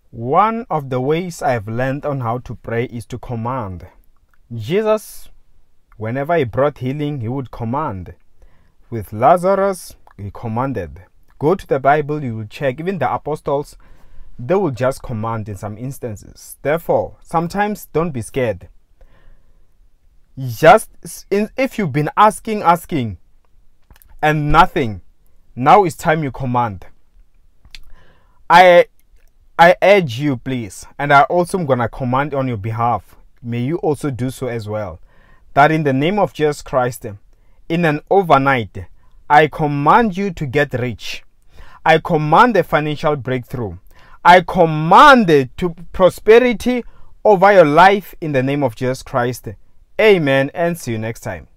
One of the ways I've learned on how to pray is to command. Jesus, whenever he brought healing, he would command. With Lazarus, he commanded. Go to the Bible, you will check. Even the apostles, they will just command in some instances. Therefore, sometimes don't be scared. If you've been asking, and nothing, now it's time you command. I urge you, please, and I also am going to command on your behalf. May you also do so as well. That in the name of Jesus Christ, in an overnight, I command you to get rich. I command a financial breakthrough. I command to prosperity over your life in the name of Jesus Christ. Amen, and see you next time.